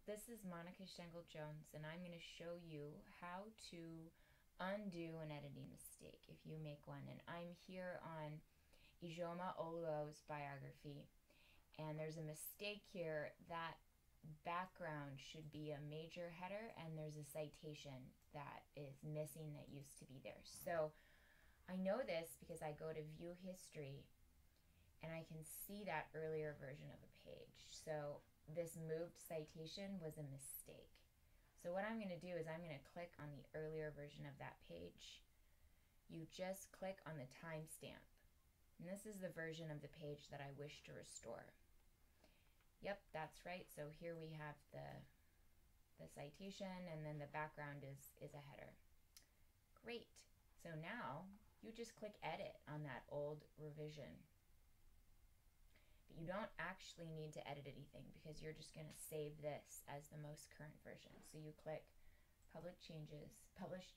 This is Monica Schenkel-Jones, and I'm going to show you how to undo an editing mistake if you make one. And I'm here on Ijeoma Oluo's biography, and there's a mistake here. That background should be a major header, and there's a citation that is missing that used to be there. So I know this because I go to view history and I can see that earlier version of a page. So this moved citation was a mistake. So what I'm going to do is I'm going to click on the earlier version of that page. You just click on the timestamp. And this is the version of the page that I wish to restore. Yep, that's right. So here we have the citation, and then the background is a header. Great. So now you just click edit on that old revision. But you don't actually need to edit anything because you're just going to save this as the most current version. So you click publish changes,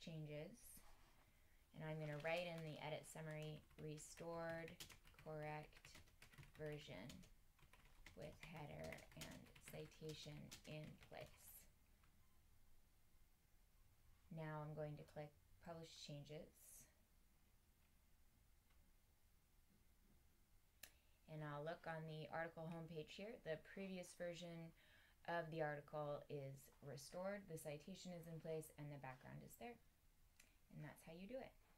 and I'm going to write in the edit summary, restored correct version with header and citation in place. Now I'm going to click publish changes. And I'll look on the article homepage here. The previous version of the article is restored, the citation is in place, and the background is there. And that's how you do it.